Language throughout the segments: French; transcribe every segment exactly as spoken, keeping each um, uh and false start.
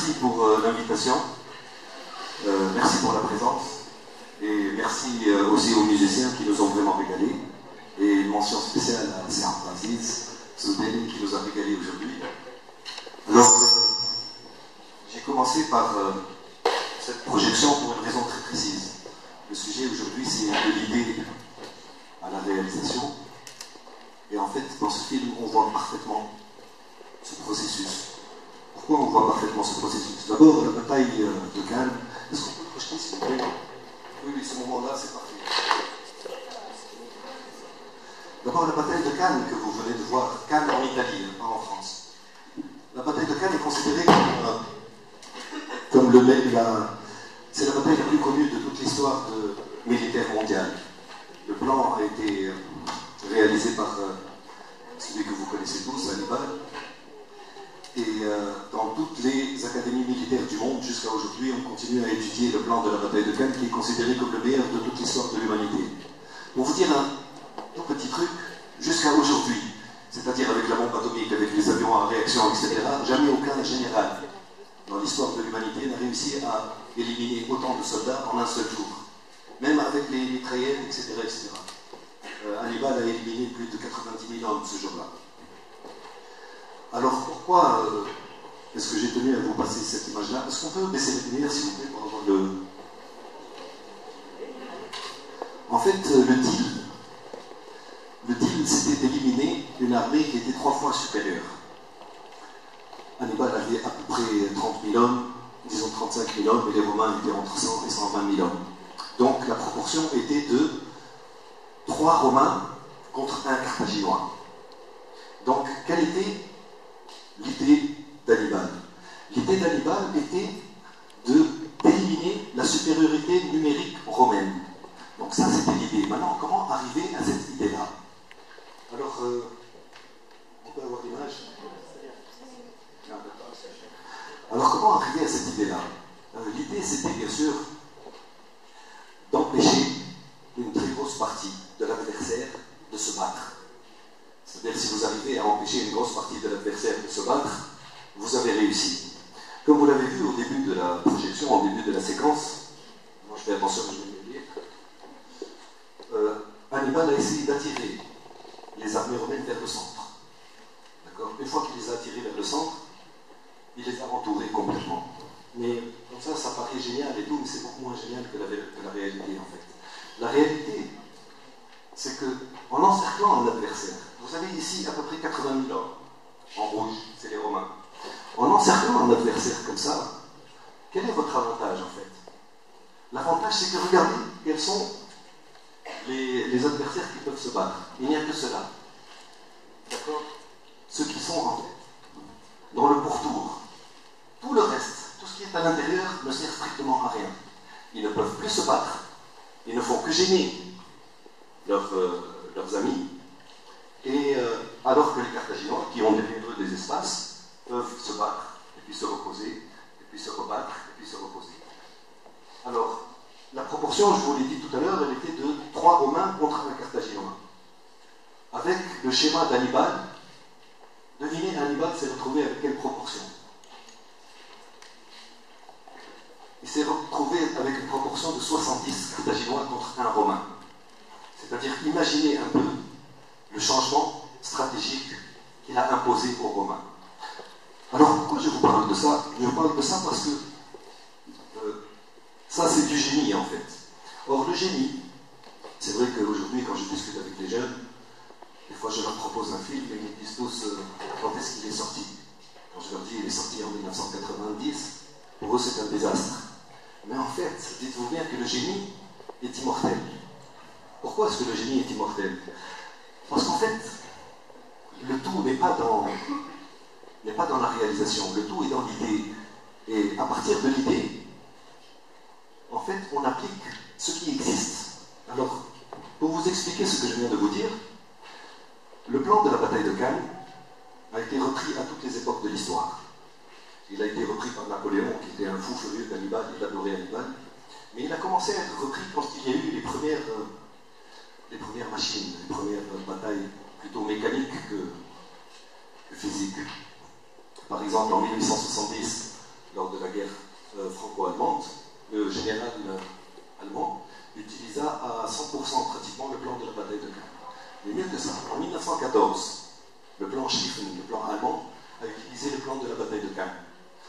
merci pour euh, l'invitation, euh, merci pour la présence, et merci euh, aussi aux musiciens qui nous ont vraiment régalés, et une mention spéciale à Serge Aziz, Soudani qui nous a régalés aujourd'hui. Alors, euh, j'ai commencé par euh, cette projection pour une raison très précise. Le sujet aujourd'hui, c'est de l'idée à la réalisation, et en fait, dans ce film, on voit parfaitement ce processus. Pourquoi on voit parfaitement ce processus? D'abord, la bataille de Cannes. Est-ce qu'on peut le projeter, s'il vous plaît? Oui, oui, ce moment-là, c'est parfait. D'abord, la bataille de Cannes que vous venez de voir, Cannes en Italie, pas en France. La bataille de Cannes est considérée comme, euh, comme le la, c'est la bataille la plus connue de toute l'histoire militaire mondiale. Le plan a été réalisé par euh, celui que vous connaissez tous, Hannibal. Et euh, dans toutes les académies militaires du monde, jusqu'à aujourd'hui, on continue à étudier le plan de la bataille de Cannes, qui est considéré comme le meilleur de toute l'histoire de l'humanité. Pour vous dire un tout petit truc, jusqu'à aujourd'hui, c'est-à-dire avec la bombe atomique, avec les avions à réaction, et cetera, jamais aucun général dans l'histoire de l'humanité n'a réussi à éliminer autant de soldats en un seul jour. Même avec les mitraillettes, et cetera, et cetera. Euh, Hannibal a éliminé plus de quatre-vingt-dix mille hommes ce jour-là. Alors pourquoi euh, est-ce que j'ai tenu à vous passer cette image-là? Est-ce qu'on peut baisser les lumières, s'il vous plaît, pour avoir le... En fait, euh, le deal, le deal, c'était d'éliminer une armée qui était trois fois supérieure. Hannibal avait à peu près trente mille hommes, disons trente-cinq mille hommes, et les Romains étaient entre cent et cent vingt mille hommes. Donc la proportion était de trois Romains contre un Carthaginois. Donc, quelle était l'idée d'Hannibal? L'idée d'Hannibal était d'éliminer la supériorité numérique romaine. Donc ça, c'était l'idée. Maintenant, comment arriver à cette idée-là? Alors, euh, on peut avoir l'image? Alors, comment arriver à cette idée-là? euh, L'idée, c'était bien sûr d'empêcher une très grosse partie de l'adversaire de se battre. C'est-à-dire, si vous arrivez à empêcher une grosse partie de l'adversaire de se battre, vous avez réussi. Comme vous l'avez vu au début de la projection, au début de la séquence, moi je fais attention, je vais me lire, euh, Hannibal a essayé d'attirer les armées romaines vers le centre. D'accord? Une fois qu'il les a attirées vers le centre, il les a entourées complètement. Mais comme ça, ça paraît génial et tout, mais c'est beaucoup moins génial que la, que la réalité en fait. La réalité, c'est qu'en encerclant un adversaire, vous avez ici à peu près quatre-vingt mille hommes, en rouge, c'est les Romains. En encerclant un adversaire comme ça, quel est votre avantage en fait? L'avantage, c'est que regardez quels sont les, les adversaires qui peuvent se battre. Il n'y a que cela. D'accord? Ceux qui sont en fait dans le pourtour. Tout le reste, tout ce qui est à l'intérieur, ne sert strictement à rien. Ils ne peuvent plus se battre, ils ne font que gêner leurs, euh, leurs amis, et euh, alors que les Carthaginois, qui ont derrière eux des espaces, peuvent se battre, et puis se reposer, et puis se rebattre, et puis se reposer. Alors, la proportion, je vous l'ai dit tout à l'heure, elle était de trois Romains contre un Carthaginois. Avec le schéma d'Hannibal, devinez, Hannibal s'est retrouvé avec quelle proportion? Il s'est retrouvé avec une proportion de soixante-dix Carthaginois contre un Romain. C'est-à-dire, imaginez un peu le changement stratégique qu'il a imposé aux Romains. Alors, pourquoi je vous parle de ça? Je vous parle de ça parce que euh, ça, c'est du génie, en fait. Or, le génie, c'est vrai qu'aujourd'hui, quand je discute avec les jeunes, des fois, je leur propose un film et ils me disent tous euh, quand est-ce qu'il est sorti. Quand je leur dis il est sorti en mille neuf cent quatre-vingt-dix, pour eux, c'est un désastre. Mais en fait, dites-vous bien que le génie est immortel. Pourquoi est-ce que le génie est immortel? Parce qu'en fait, le tout n'est pas dans, n'est pas dans la réalisation, le tout est dans l'idée. Et à partir de l'idée, en fait, on applique ce qui existe. Alors, pour vous expliquer ce que je viens de vous dire, le plan de la bataille de Cannes a été repris à toutes les époques de l'histoire. Il a été repris par Napoléon, qui était un fou furieux d'Hannibal, il adorait Hannibal. Mais il a commencé à être repris quand il y a eu les premières, euh, les premières machines, les premières euh, batailles plutôt mécaniques que, que physiques. Par exemple, en mille huit cent soixante-dix, lors de la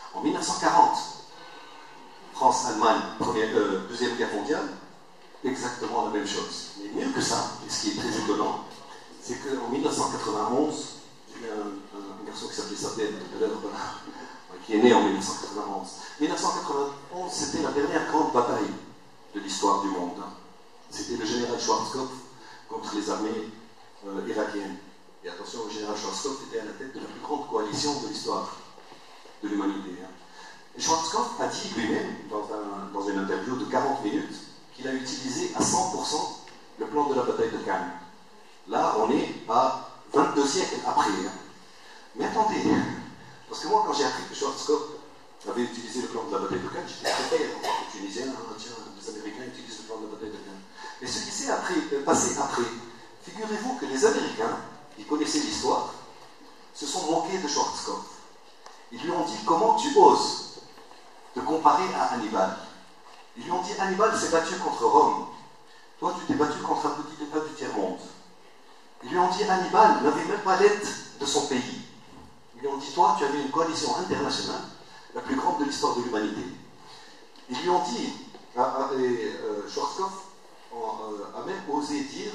En mille neuf cent quarante, France-Allemagne, euh, Deuxième Guerre mondiale, exactement la même chose. Mais mieux que ça, et ce qui est très étonnant, c'est qu'en mille neuf cent quatre-vingt-onze, il y a un, un, un garçon qui s'appelait Sapien tout à l'heure, qui est né en mille neuf cent quatre-vingt-onze. mille neuf cent quatre-vingt-onze, c'était la dernière grande bataille de l'histoire du monde. C'était le général Schwarzkopf contre les armées euh, irakiennes. Et attention, le général Schwarzkopf était à la tête de la plus grande coalition de l'histoire de l'humanité. Et Schwarzkopf a dit lui-même, dans, un, dans une interview de quarante minutes, qu'il a utilisé à cent pour cent le plan de la bataille de Cannes. Là, on est à vingt-deux siècles après. Mais attendez, parce que moi, quand j'ai appris que Schwarzkopf avait utilisé le plan de la bataille de Cannes, j'étais très fier. Les Tunisiens, hein, tiens, les Américains utilisent le plan de la bataille de Cannes. Mais ce qui s'est passé après, figurez-vous que les Américains, qui connaissaient l'histoire, se sont moqués de Schwarzkopf. Ils lui ont dit, comment tu oses te comparer à Hannibal? Ils lui ont dit, Hannibal s'est battu contre Rome. Toi, tu t'es battu contre un petit état du tiers-monde. Ils lui ont dit, Hannibal n'avait même pas l'aide de son pays. Ils lui ont dit, toi, tu avais une coalition internationale, la plus grande de l'histoire de l'humanité. Ils lui ont dit, et euh, Schwarzkopf a même osé dire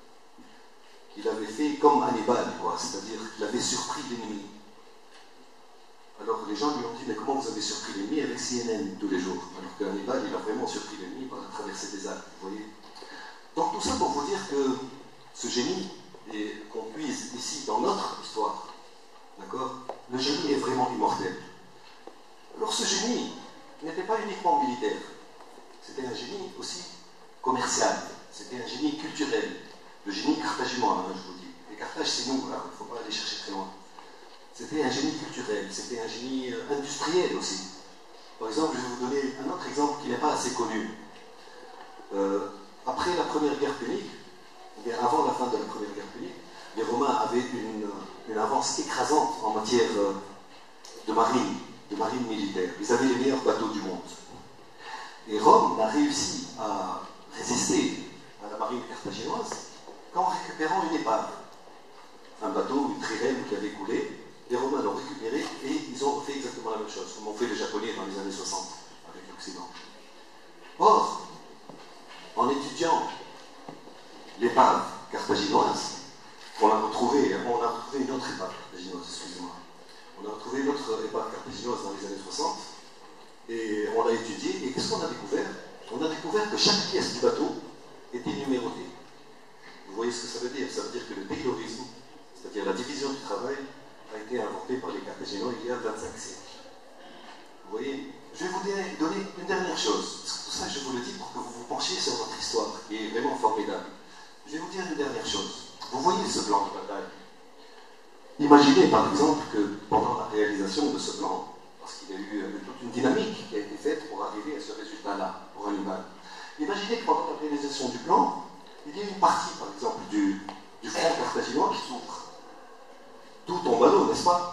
qu'il avait fait comme Hannibal, quoi, c'est-à-dire qu'il avait surpris l'ennemi. Alors les gens lui ont dit, mais comment vous avez surpris l'ennemi avec C N N tous les jours? Alors que Hannibal, il a vraiment surpris l'ennemi par la traversée des Alpes, vous voyez. Donc tout ça pour vous dire que ce génie, et qu'on puise ici dans notre histoire, d'accord, le génie est vraiment immortel. Alors ce génie n'était pas uniquement militaire, c'était un génie aussi commercial, c'était un génie culturel, le génie carthaginois, hein, je vous dis. Et Carthage, c'est nous, il ne faut pas aller chercher très loin. C'était un génie culturel, c'était un génie industriel aussi. Par exemple, je vais vous donner un autre exemple qui n'est pas assez connu. Euh, après la Première Guerre punique, bien avant la fin de la Première Guerre punique, les Romains avaient une, une avance écrasante en matière de marine, de marine militaire. Ils avaient les meilleurs bateaux du monde. Et Rome a réussi à résister à la marine carthaginoise qu'en récupérant une épave. Un bateau, une trirème qui avait coulé. Les Romains l'ont récupéré et ils ont fait exactement la même chose, comme ont fait les Japonais dans les années soixante avec l'Occident. Or, en étudiant l'épave carthaginoise, on a retrouvé, on a retrouvé une autre épave carthaginoise, excusez-moi. On a retrouvé une autre épave carthaginoise dans les années soixante et on l'a étudiée. Et qu'est-ce qu'on a découvert? On a découvert que chaque pièce du bateau était numérotée. Vous voyez ce que ça veut dire? Ça veut dire que le taylorisme, c'est-à-dire la division du travail, a été inventé par les Carthaginois il y a vingt-cinq siècles. Vous voyez? Je vais vous donner une dernière chose. Parce que tout ça, je vous le dis pour que vous vous penchiez sur votre histoire, qui est vraiment formidable. Je vais vous dire une dernière chose. Vous voyez ce plan de bataille. Imaginez par exemple que pendant la réalisation de ce plan, parce qu'il y a eu toute une dynamique qui a été faite pour arriver à ce résultat-là, pour Hannibal. Imaginez que pendant la réalisation du plan, il y a une partie, par exemple, du, du front carthaginois qui s'ouvre. Tout tombe à l'eau, n'est-ce pas?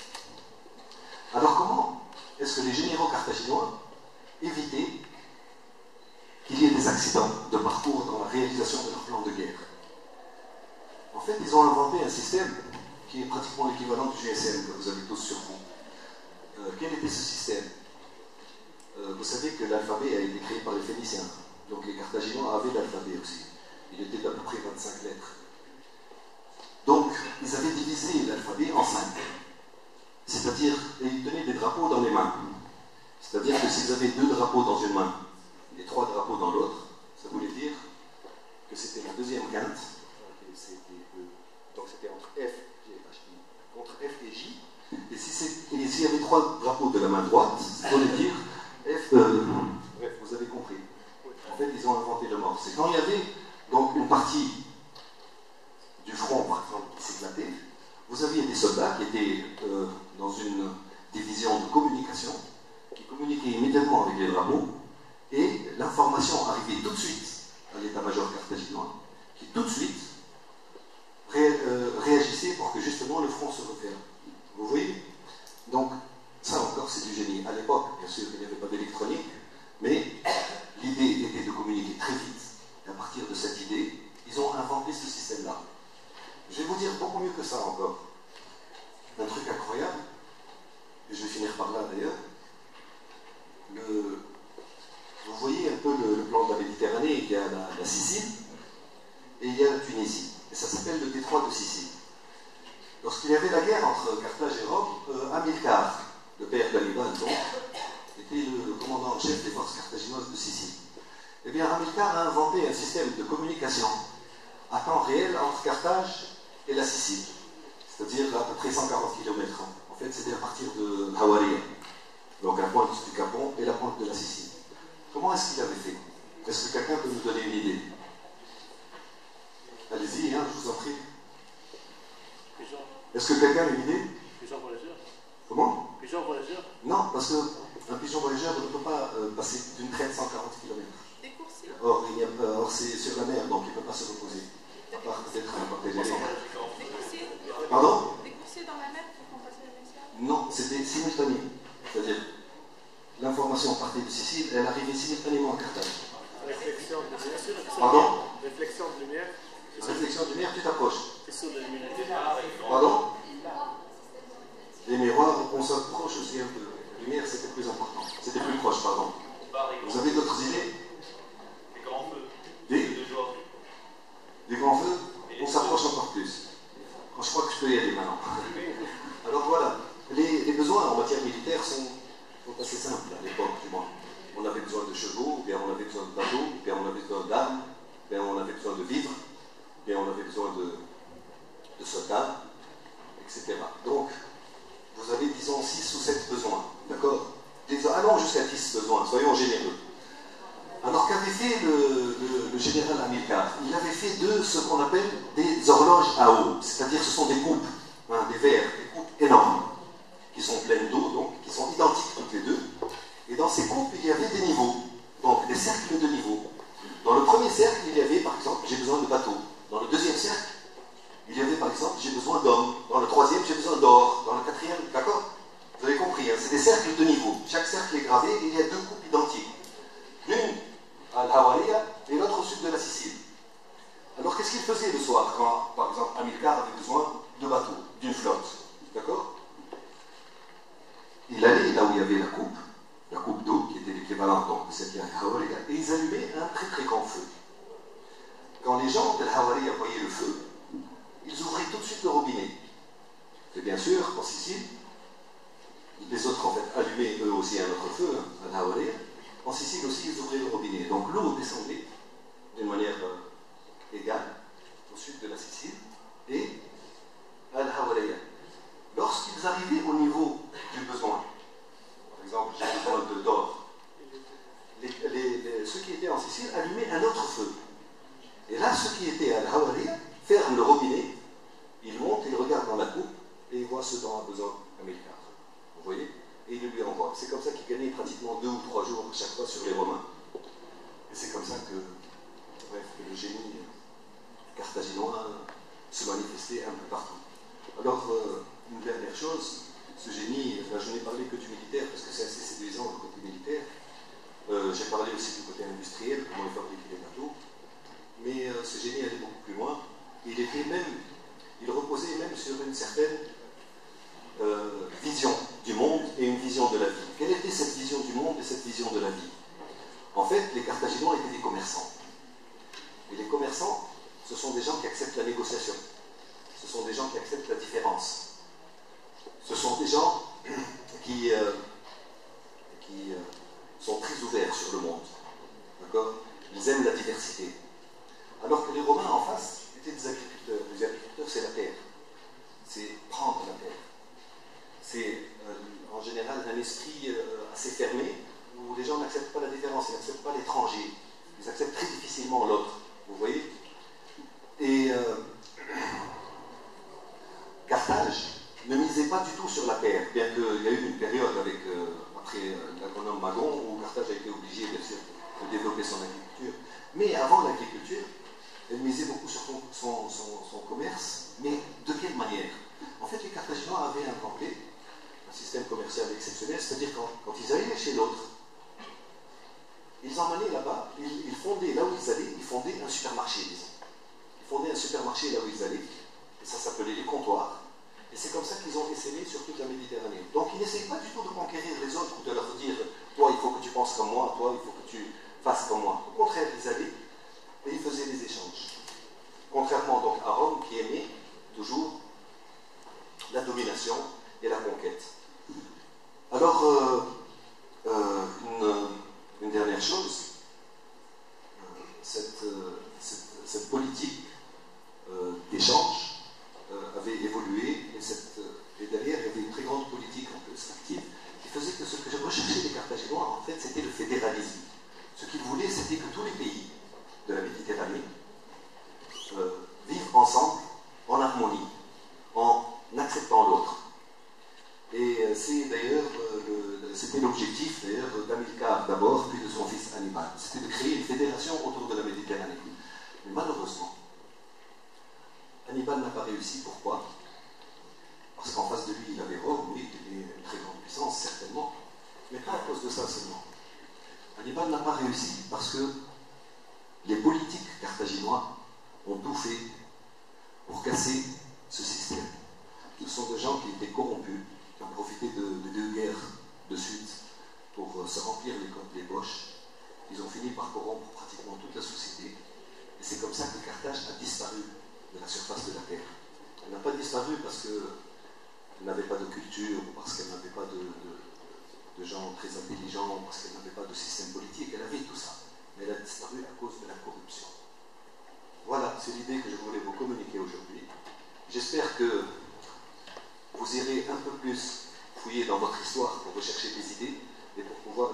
Alors comment est-ce que les généraux carthaginois évitaient qu'il y ait des accidents de parcours dans la réalisation de leur plan de guerre? En fait, ils ont inventé un système qui est pratiquement l'équivalent du G S M que vous avez tous sur vous. Euh, quel était ce système? euh, Vous savez que l'alphabet a été créé par les Phéniciens. Donc les Carthaginois avaient l'alphabet aussi. Il était d'à peu près vingt-cinq lettres. Donc, ils avaient divisé l'alphabet en cinq. C'est-à-dire, ils tenaient des drapeaux dans les mains. C'est-à-dire que s'ils avaient deux drapeaux dans une main et trois drapeaux dans l'autre, ça voulait dire que c'était la deuxième quinte. Donc c'était entre F, G, H, I, entre F et J. Et s'il y avait trois drapeaux de la main droite, ça voulait dire F. Euh, bref, vous avez compris. En fait, ils ont inventé le morse. Et quand il y avait donc une partie du front, par exemple, qui s'éclatait, vous aviez des soldats qui étaient euh, dans une division de communication, qui communiquaient immédiatement avec les drapeaux, et l'information arrivait tout de suite à l'état-major carthaginois, qui tout de suite ré, euh, réagissait pour que justement le front se referme. Vous voyez? Donc, ça encore, c'est du génie. À l'époque, bien sûr, il n'y avait pas d'électronique, mais l'idée était de communiquer très vite. Et à partir de cette idée, ils ont inventé ce système-là. Je vais vous dire beaucoup mieux que ça encore. Un truc incroyable, et je vais finir par là d'ailleurs. la, la Sicile et il y a la Tunisie. Et ça s'appelle le détroit de Sicile. Lorsqu'il y avait la guerre entre Carthage et Rome, euh, Hamilcar, le père d'Hannibal, donc, était le, le commandant en chef des forces carthaginoises de Sicile. Eh bien, Hamilcar a inventé un système de communication à temps réel entre Carthage et la Sicile, c'est-à-dire à peu près cent quarante kilomètres. En fait, c'était à partir de Hawaria, donc la pointe du Capon et la pointe de la Sicile. Comment est-ce qu'il avait fait? Est-ce que quelqu'un peut nous donner une idée? Allez-y, hein, je vous en prie. Est-ce que quelqu'un a une idée? Pigeon voyageur. Comment? Pigeon voyageur. Non, parce qu'un pigeon voyageur ne peut pas euh, passer d'une traite cent quarante kilomètres. Des coursiers. Or, il y a, euh, or c'est sur la mer, donc il ne peut pas se reposer. À part peut-être un porte Des coursiers. Pardon? Des coursiers dans la mer qui font passer la message. Non, c'était simultané. C'est-à-dire, l'information partait de Sicile, elle arrivait simultanément à Carthage. Réflexion de lumière. Pardon? Réflexion de lumière. Réflexion de lumière, tu t'approches. Faisceau de lumière. Pardon? Les miroirs, on s'approche aussi un peu. La lumière, c'était plus important. C'était plus proche, pardon. Vous avez d'autres idées? Des grands feux. Des, De joie. des grands feux? On s'approche encore plus. Je crois que je peux y aller maintenant. Alors voilà, les, les besoins en matière militaire sont, sont assez simples à l'époque, du moins. On avait besoin de chevaux, ou bien on avait besoin de bateaux, ou bien on avait besoin d'armes, ou bien on avait besoin de vivres, ou bien on avait besoin de, de soldats, et cetera. Donc, vous avez, disons, six ou sept besoins, d'accord? Allons jusqu'à dix besoins, soyons généreux. Alors qu'avait fait le, le, le général Hamilcar? Il avait fait de ce qu'on appelle des horloges à eau, c'est-à-dire ce sont des coupes, hein, des verres, des coupes énormes, qui sont pleines d'eau, donc, qui sont identiques toutes les deux. Et dans ces coupes, il y avait des niveaux, donc des cercles de niveaux. Dans le premier cercle, il y avait, par exemple, j'ai besoin de bateaux. Dans le deuxième cercle, il y avait, par exemple, j'ai besoin d'hommes. Dans le troisième, j'ai besoin d'or. Dans le quatrième, d'accord? Vous avez compris, hein, c'est des cercles de niveaux. Chaque cercle est gravé et il y a deux coupes identiques. L'une à Hawaria et l'autre au sud de la Sicile. Alors qu'est-ce qu'il faisait le soir quand, par exemple, Hamilcar avait besoin de bateaux, d'une flotte? D'accord? Il allait là où il y avait la coupe, la coupe d'eau qui était l'équivalent donc de celle qui est à Hawaria, et ils allumaient un très très grand feu. Quand les gens de Hawaria voyaient le feu, ils ouvraient tout de suite le robinet. Et bien sûr, en Sicile, les autres en fait allumaient eux aussi un autre feu, hein, à Hawaria. En Sicile aussi, ils ouvraient le robinet. Donc l'eau descendait d'une manière euh, égale au sud de la Sicile et à Hawaria. Lorsqu'ils arrivaient au niveau du besoin, par exemple, j'ai besoin de d'or, les, les, les, ceux qui étaient en Sicile allumaient un autre feu. Et là, ceux qui étaient à Hawaria ferment le robinet, ils montent, ils regardent dans la coupe et ils voient ce dont a besoin Hamilcar. Vous voyez? Et ils le lui envoient. C'est comme ça qu'ils gagnaient pratiquement deux ou trois jours chaque fois sur les Romains. Et c'est comme ça que, bref, que le génie carthaginois se manifestait un peu partout. Alors, euh, une dernière chose, ce génie, enfin, je n'ai parlé que du militaire parce que c'est assez séduisant le côté militaire. Euh, J'ai parlé aussi du côté industriel, comment ils fabriquaient les bateaux. Mais euh, ce génie allait beaucoup plus loin. Il était même, il reposait même sur une certaine euh, vision du monde et une vision de la vie. Quelle était cette vision du monde et cette vision de la vie? En fait, les Carthaginois étaient des commerçants. Et les commerçants, ce sont des gens qui acceptent la négociation. Ce sont des gens qui acceptent la différence. Ce sont des gens qui, euh, qui euh, sont très ouverts sur le monde. D'accord? Ils aiment la diversité. Alors que les Romains en face étaient des agriculteurs. Les agriculteurs, c'est la terre. C'est prendre la terre. C'est euh, en général un esprit euh, assez fermé où les gens n'acceptent pas la différence, ils n'acceptent pas l'étranger. Ils acceptent très difficilement l'autre. Vous voyez? Et euh, Carthage ne misait pas du tout sur la terre, bien qu'il y a eu une période avec, euh, après euh, l'agronome Magon où Carthage a été obligé bien sûr de développer son agriculture. Mais avant l'agriculture, elle misait beaucoup sur son, son, son, son commerce. Mais de quelle manière? En fait, les Carthaginois avaient inventé un système commercial exceptionnel, c'est-à-dire quand, quand ils allaient chez l'autre, ils emmenaient là-bas, ils, ils fondaient là où ils allaient, ils fondaient un supermarché, disons. Ils fondaient un supermarché là où ils allaient, et ça s'appelait les comptoirs. Et c'est comme ça qu'ils ont essaimé sur toute la Méditerranée. Donc ils n'essayent pas du tout de conquérir les autres ou de leur dire, toi il faut que tu penses comme moi, toi il faut que tu fasses comme moi. Au contraire, ils allaient et ils faisaient des échanges. Contrairement donc à Rome qui aimait toujours la domination et la conquête. Alors, euh, euh, une, une dernière chose, euh, cette, euh, cette, cette politique euh, d'échange euh, avait évolué et, cette, et derrière il y avait une très grande politique en plus active qui faisait que ce que je recherchais des Carthaginois en fait c'était le fédéralisme. Ce qu'ils voulaient c'était que tous les pays de la Méditerranée euh, vivent ensemble en harmonie, en acceptant l'autre. Et euh, c'est d'ailleurs, euh, c'était l'objectif d'ailleurs d'Hamilcar d'abord, puis de son fils Hannibal. C'était de créer une fédération autour de la Méditerranée. Mais malheureusement, Hannibal n'a pas réussi. Pourquoi? Parce qu'en face de lui, il avait Rome, oui, il est une très grande puissance, certainement, mais pas à cause de ça seulement. Hannibal n'a pas réussi parce que les politiques carthaginois ont tout fait pour casser ce système. Ce sont des gens qui étaient corrompus, qui ont profité de, de deux guerres de suite pour euh, se remplir les, les poches. Ils ont fini par corrompre pratiquement toute la société. Et c'est comme ça que Carthage a disparu de la surface de la terre. Elle n'a pas disparu parce qu'elle n'avait pas de culture, ou parce qu'elle n'avait pas de, de, de gens très intelligents, ou parce qu'elle n'avait pas de système politique. Elle avait tout ça. Mais elle a disparu à cause de la corruption. Voilà, c'est l'idée que je voulais vous communiquer aujourd'hui. J'espère que vous irez un peu plus fouiller dans votre histoire pour rechercher des idées et pour pouvoir